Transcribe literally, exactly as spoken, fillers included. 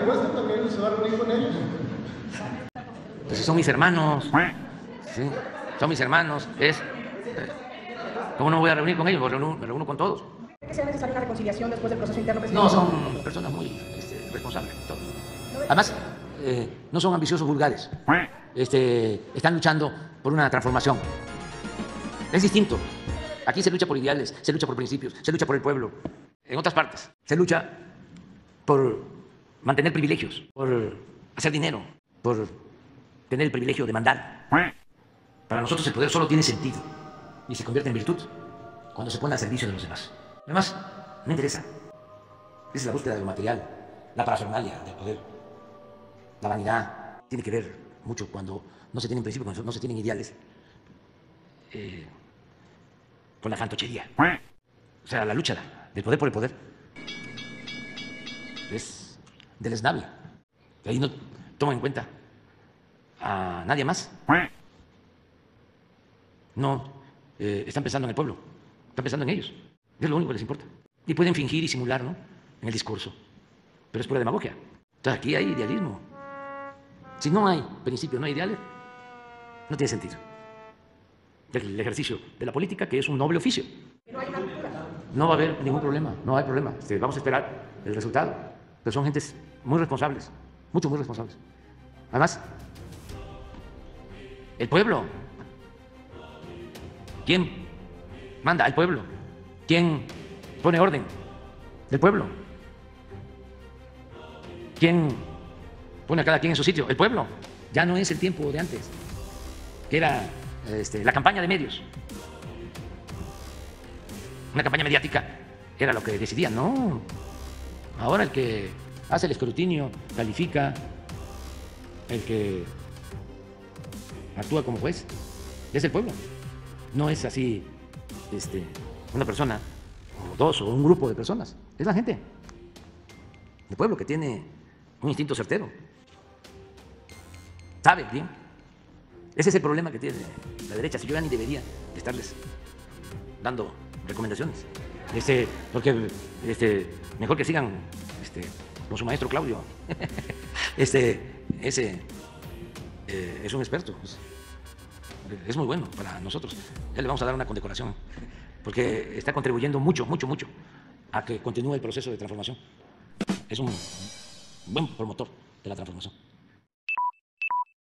encuesta también se va a reunir con ellos. Pues si son mis hermanos, sí, son mis hermanos, es... ¿Cómo no me voy a reunir con ellos? Me reúno, me reúno con todos. ¿Cree que sea necesaria una reconciliación después del proceso interno presidencial? No, son personas muy este, responsables, todos. Además, eh, no son ambiciosos vulgares. Este, están luchando por una transformación. Es distinto. Aquí se lucha por ideales, se lucha por principios, se lucha por el pueblo. En otras partes se lucha por mantener privilegios, por hacer dinero, por tener el privilegio de mandar. Para nosotros el poder solo tiene sentido y se convierte en virtud cuando se pone al servicio de los demás. Además, no interesa. Esa es la búsqueda de lo material, la parafernalia del poder, la vanidad. Tiene que ver mucho cuando no se tienen principios, cuando no se tienen ideales, eh, con la fantochería. O sea, la lucha del poder por el poder es deleznable. Ahí no toman en cuenta a nadie más. No eh, están pensando en el pueblo, están pensando en ellos. Es lo único que les importa. Y pueden fingir y simular, ¿no?, en el discurso, pero es pura demagogia. Entonces aquí hay idealismo. Si no hay principios, no hay ideales, no tiene sentido el ejercicio de la política, que es un noble oficio. No va a haber ningún problema, no hay problema. Este, vamos a esperar el resultado. Pero son gentes muy responsables, mucho, muy responsables. Además, el pueblo. ¿Quién manda? Al pueblo. ¿Quién pone orden? El pueblo. ¿Quién pone a cada quien en su sitio? El pueblo. Ya no es el tiempo de antes, que era este, la campaña de medios. Una campaña mediática era lo que decidía. No. Ahora el que hace el escrutinio, califica, el que actúa como juez, es el pueblo. No es así este, una persona, o dos, o un grupo de personas. Es la gente, el pueblo, que tiene un instinto certero. Sabe bien. Ese es el problema que tiene la derecha. Si yo ya ni debería estarles dando recomendaciones. Este, porque este, mejor que sigan este, con su maestro Claudio. este, ese eh, es un experto. Es, es muy bueno para nosotros. Ya le vamos a dar una condecoración, porque está contribuyendo mucho, mucho, mucho a que continúe el proceso de transformación. Es un buen promotor de la transformación.